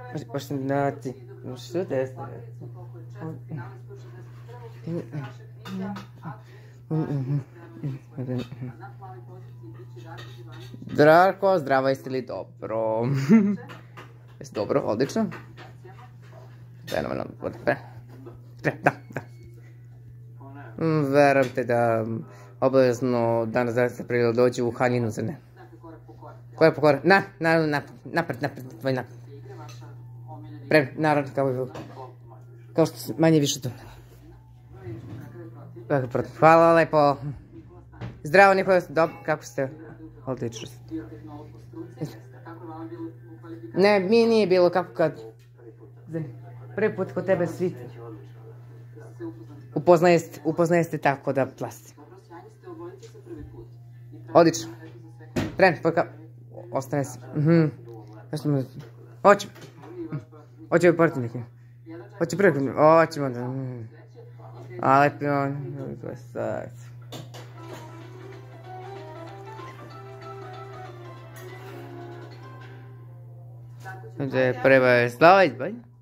Oštenati. Što te jeste? Darko, zdravo, jeste li dobro? Jeste dobro, odlično. Fenomenalno, da. Verujem te da obavezno danas zaista prije dođi u Haljinu, zar ne? Korak po korak, napred, tvoj napred. Naravno, kao što se manje više tu. Hvala lepo. Zdravo, Nikola, dobro, kako ste? Odlično. Ne, mi nije bilo kako kad... Prvi put kod tebe svi... Upoznaje ste tako da plasti. Odlično. Ostane se. Hoće bi porti neki. Hoće prvi. Hoćemo da... A lepi on. Prva je Slavić, baj.